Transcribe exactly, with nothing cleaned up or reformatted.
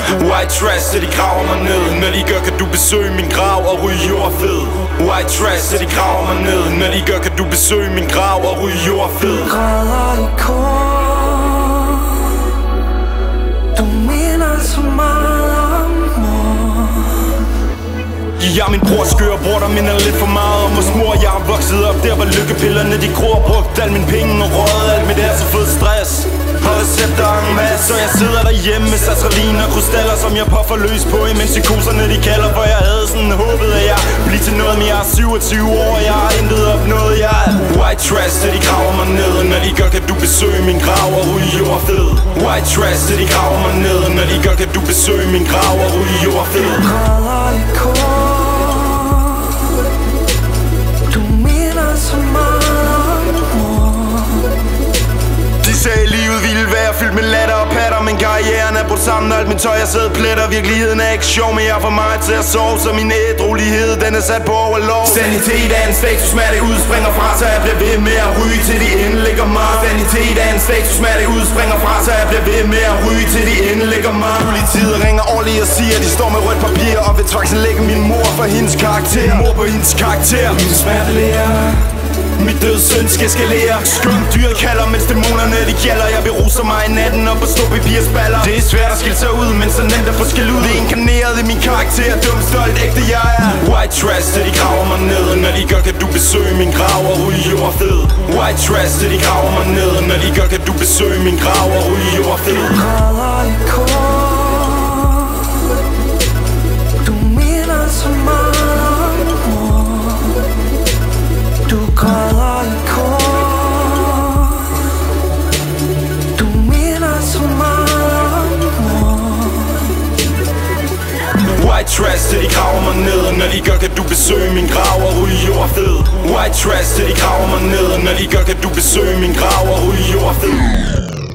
White trash, så de graver mig ned. Når de gør, kan du besøge min grav og ryge jordfed. White trash, så de graver mig ned. Når de gør, kan du besøge min grav og ryge jordfed. Du græder i kor. Du minder så meget om mor. Jeg er min brors skøre bror, der minder lidt for meget om vores mor. Jeg er vokset op der, hvor lykkepillerne de gror. Brugt al min penge og røget alt mit er så fed stress. Og recepter en masse, så jeg sidder derhjemme med sertralin og krystaller, som jeg puffer løs på, imens psykoserne de kalder. For jeg havde sådan håbet, at jeg bliver til noget, men jeg er syvogtyve år, og jeg har intet opnået. Jeg er white trash, så de graver mig ned. Når de gør, kan du besøge min grav og ryge jordfed. White trash, så de graver mig ned. Når de gør, kan du besøge min grav og ryge jordfed. Du græder i kor. Du minder så meget om mor. De sagde, livet ville være fyldt med latter og patter, men karrieren er brudt sammen, alt min tøj er sædet pletter. Virkeligheden er ikke sjov, men jeg får mig til at sove, så min ædrolighed, den er sat på overlov. Sanitet er en statusmær, det udspringer fra, så jeg bliver ved med at ryge til de indlægger mig. Sanitet er en statusmær, det udspringer fra, så jeg bliver ved med at ryge til de indlægger mig. Politiet ringer årligt og siger, at de står med rødt papir og vil tvangsindlægge min mor for hendes karakter. Mor på hendes karakter. Min smertelærer. Mit døde søn skal eskalere. Skønt dyret kalder, mens dæmonerne de gælder. Jeg vil ruse mig i natten op og stå i piger spaller. Det er svært at skille sig ud, men så nemt at få skæld ud. Det er inkarneret i min karakter, dum, stolt, ægte jeg er. White trash, så de graver mig ned. Når de gør, kan du besøge min grav og ryge jordfed. White trash, så de graver mig ned. Når de gør, kan du besøge min grav og ryge jordfed. Du græder i kor. Du minder så meget om mor. Du græder i kor. Du minder så meget om mor. White trash, så de graver mig ned. Når de gør, kan du besøge min grav og ryge jordfed. White trash, så de graver mig ned. Når de gør, kan du besøge min grav og ryge jordfed.